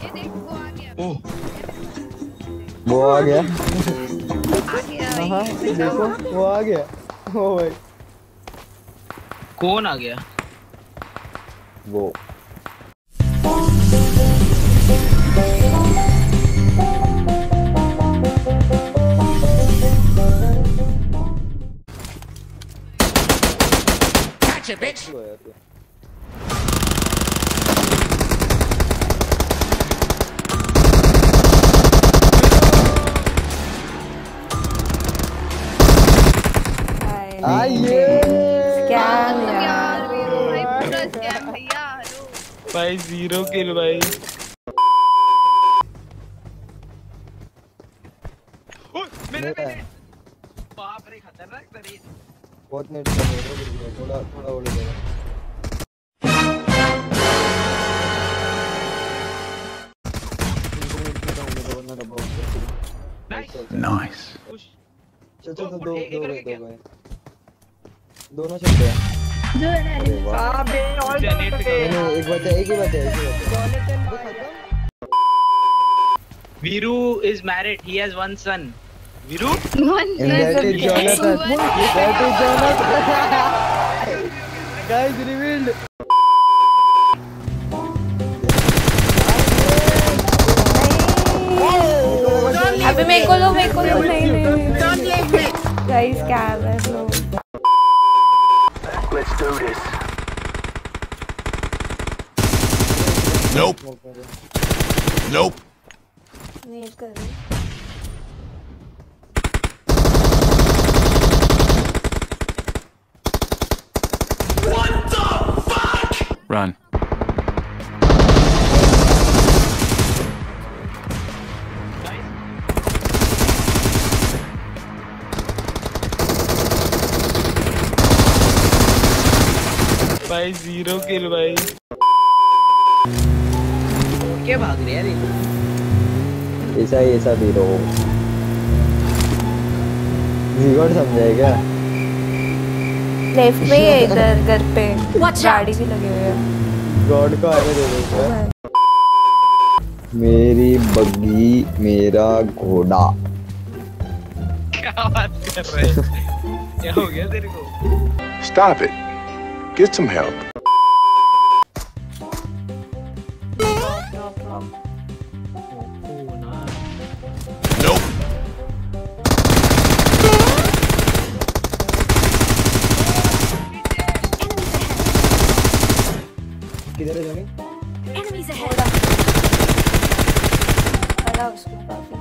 ओह वो आ गया। हाँ देखो वो आ गया। ओ भाई कौन आ गया? वो bitch। भाई 0 किल भाई। मैंने बाप रे खतरनाक तरीके बहुत नेट थोड़ा थोड़ा उड़ गया। नाइस। चल दो भाई दोनों चल गए जो है ना एक ही बचा Viru is married. He has one son. Viru? one that is Jonathan. That is Jonathan. Guys revealed. अभी मेरे को लो नहीं गाइस क्या है लो। Let's do this. Nope. Nope. नहीं कर What the fuck? Run. भाई 0 किल भाई। क्या भाग रहे यार ऐसा भी रहो। जीगोड समझाए क्या? लेफ्ट पे है इधर घर पे गाड़ी भी लगे हुए हैं। गॉड को आगे दे दो। मेरी बग्गी मेरा घोड़ा। क्या बात कर रहे हैं? क्या हो गया तेरे को? Stop it. Get some help. Nope. किधर है जानी? Enemies ahead. अला उसको काफी।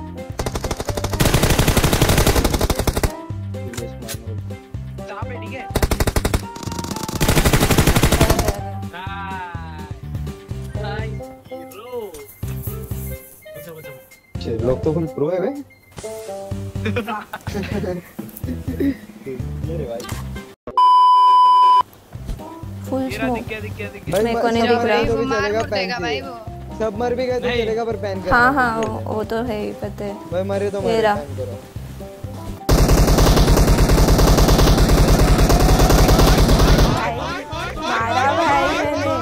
ठीक है। शेरलॉक तो फुल प्रो है भाई। ये रे भाई फुल स्मोक मेरे को नहीं दिख रहा। वो चलेगा भाई वो सब मर भी गए तो चलेगा पर पैन कर। हाँ वो तो है ही पता है भाई मरे तो मरे पैन करो। मारा भाई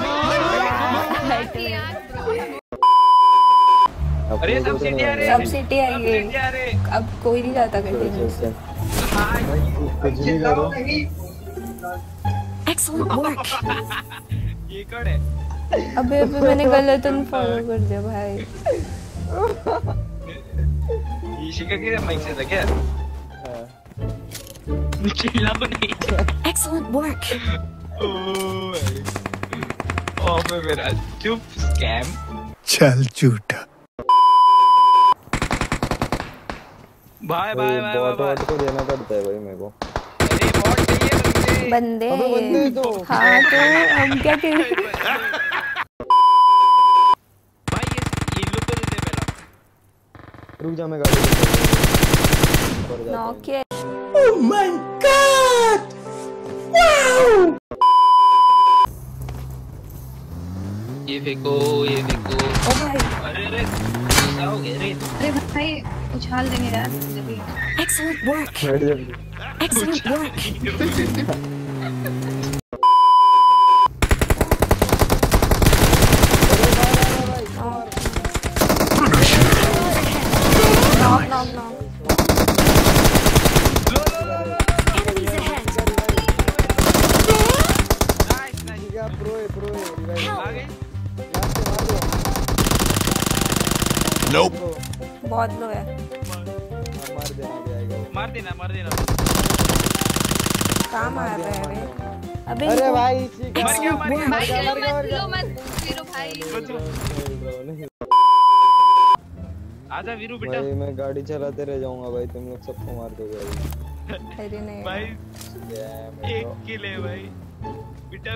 अरे सब सिटी आ रहे हैं अब कोई नहीं जाता कंटिन्यू। कुछ नहीं करो। Excellent work. ये कौन है? अबे मैंने गलत अनफॉलो कर दिया भाई। ईशिका के माइक से था क्या? चिल्ला नहीं। Excellent work. ओह मेरा चुप स्कैम। चल झूठा। भाई बॉट को देना पड़ता है भाई मेरे को। अरे बॉट चाहिए बंदे। अबे बंदे तो हाँ तो हम क्या करें? भाई ये लोग तो देते पहला। रुक जा मैं गाड़ी नॉक है। Oh my God! Wow! ये फेंको। ओ भाई। अरे क्या हो गया रे? अरे भाई उछाल देंगे यार जल्दी। Excellent work. Excellent work. Knock, knock, knock. Enemies ahead. Nice nice क्या प्रो है रिवाइव आ गए Nope. बहुत लो है। मार देना कहाँ मार रहा है बे? अबे अरे इनको- भाई मर गया भाई लो मत वीरू भाई। आजा वीरू बेटा भाई मैं गाड़ी चलाते रह जाऊंगा भाई, तुम लोग सबको मार दोगे भाई। अरे नहीं भाई मैं एक किल है भाई बेटा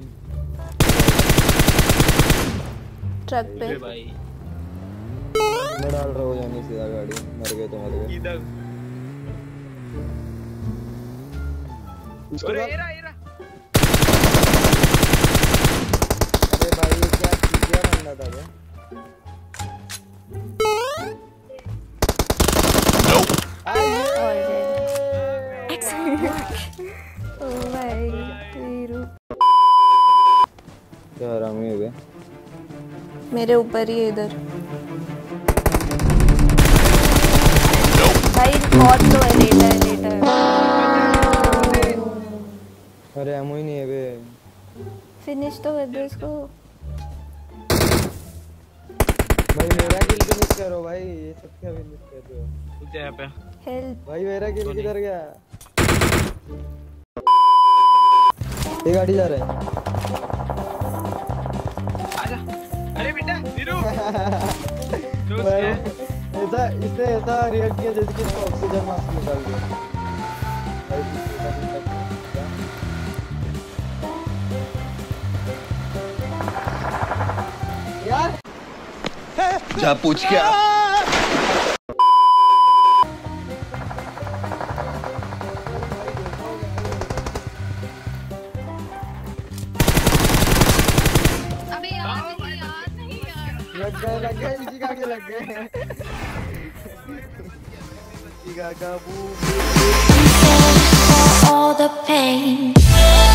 ट्रक पे अरे भाई मैं डाल रहा हूँ जानी सीधा गाड़ी, मर गए तो मर गए। इधर उसके अरे बाद एरा अरे भाई ये क्या बंदा था बे? ओ भाई वीरू क्या हरामी है बे? मेरे ऊपर ही है इधर। भाई बहुत लो है, लेटा है। अरे एमो ही नहीं है बे। फिनिश तो कर दो इसको। भाई मेरा किल फिनिश करो भाई, ये सब क्या फिनिश कर रहे हो? कुछ यहाँ पे हेल्प। भाई मेरा किल किधर गया? ये गाड़ी जा रहा है। आजा अरे बेटा वीरू दोस्त भाई है ऐसा इसने ऐसा रिएक्ट किया जैसे कि इसको ऑक्सीजन मास्क निकाल दिया भाई। यार जा पूछ क्या? अबे यार नहीं यार लग गए इशिका के लग गए। इशिका का all the pain.